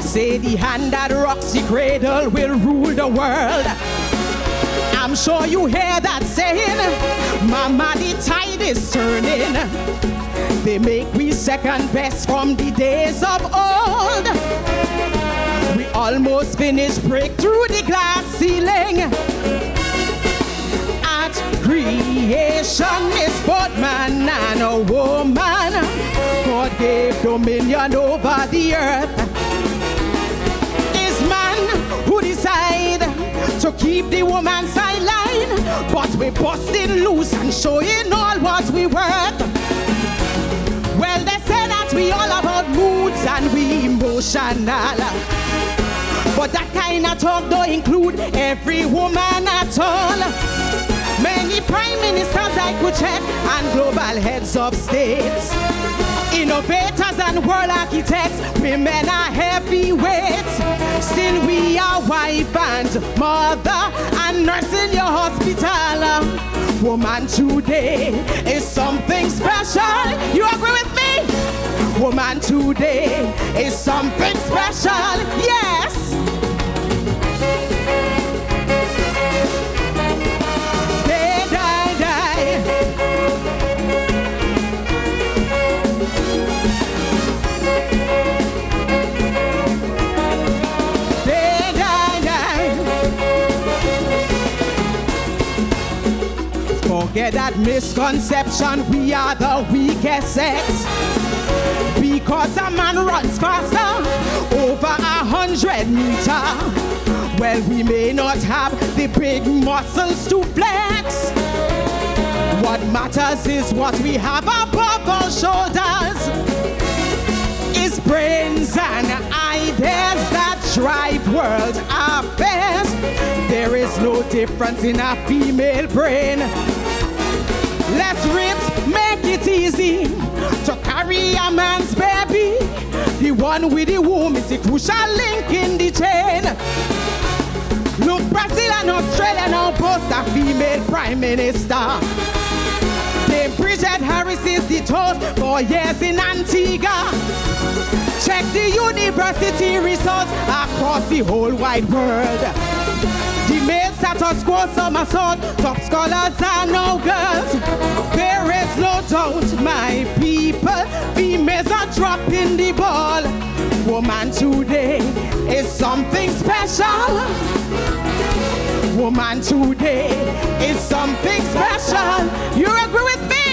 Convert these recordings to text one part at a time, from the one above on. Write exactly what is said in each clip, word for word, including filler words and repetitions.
say the hand that rocks the cradle will rule the world. I'm sure you hear that saying, Mama, the tide is turning. They make we second best from the days of old. We almost finished, break through the glass ceiling. At creation is both man and a woman. God gave dominion over the earth. Is man who decide to keep the woman sideline, but we busting loose and showing all what we worth. Well, they say that we all about moods and we emotional, but that kind of talk don't include every woman at all. Many prime ministers I could check and global heads of states, innovators and world architects, women are heavyweights. Still we are wife and mother and nurse in your hospital. Woman today is something special. You agree with me? Woman today is something special. Yes. They die, die. They die, die. Forget that misconception, we are the weakest sex. Because a man runs faster over a hundred meter. Well, we may not have the big muscles to flex. What matters is what we have above our shoulders. Is brains and ideas that drive world affairs. There is no difference in a female brain. Less ribs make it easy to carry a man's baby. The one with the womb is the crucial link in the chain. Look, Brazil and Australia now boast a female prime minister. Dame Bridget Harris is the toast for years in Antigua. Check the university results across the whole wide world. The male status quo somersault, top scholars are no girls. There is no doubt, my people, females are dropping the ball. Woman today is something special. Woman today is something special. You agree with me?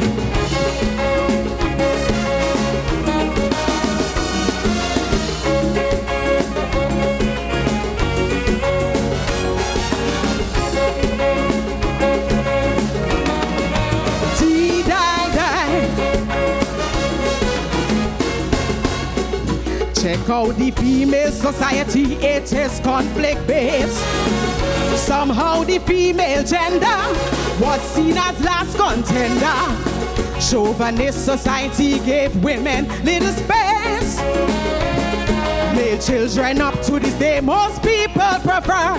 Check out the female society, it is conflict-based. Somehow the female gender was seen as last contender. Chauvinist society gave women little space. Male children up to this day most people prefer.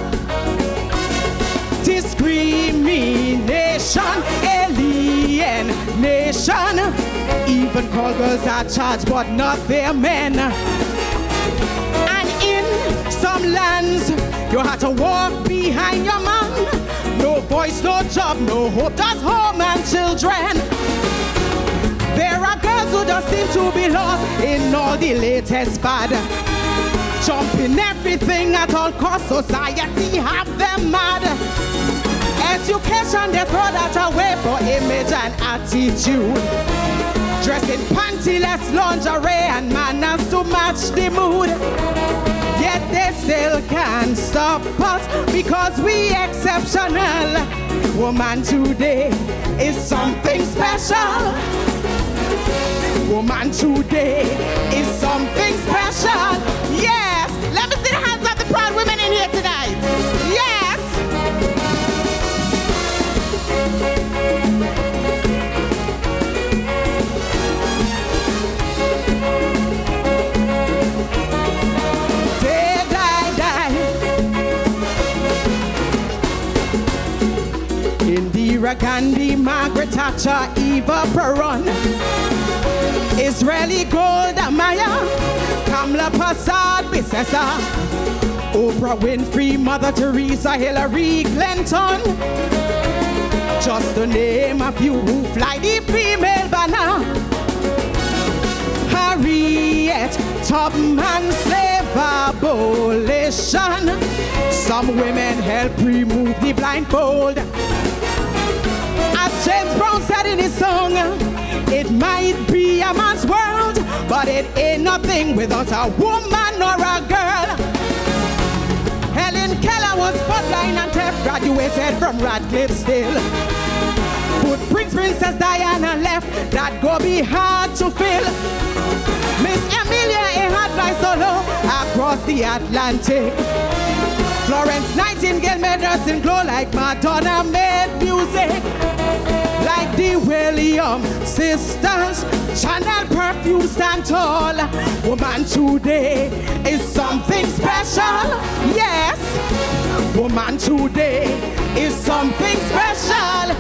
Discrimination, alienation. Even call girls are charged but not their men. And in some lands you have to walk behind your man. No voice, no job, no hope, just home and children. There are girls who just seem to be lost in all the latest fad. Jumping everything at all costs, society have them mad. Education, they throw that away for image and attitude. Dressing pantyless lingerie and manners to match the mood. Yet they still can't stop us because we exceptional. Woman today is something special. Woman today is something special. Yes, let me see the hands of the proud women in here tonight. Yes. Indira Gandhi, Margaret Thatcher, Eva Peron. Israeli Golda Meir, Kamala Prasad Bissessa, Oprah Winfrey, Mother Teresa, Hillary Clinton, just to name a few who fly the female banner. Harriet Tubman, slave abolition. Some women help remove the blindfold. As James Brown said in his song, it might be a man's world, but it ain't nothing without a woman or a girl. Helen Keller was borderline and deaf, graduated from Radcliffe still. Footprints Princess Diana left, that go be hard to fill. Miss Amelia Earhart solo across the Atlantic. Florence Nightingale made nursing glow like Madonna made music. Like the Williams sisters, Chanel perfume stand tall. Woman today is something special. Yes, woman today is something special.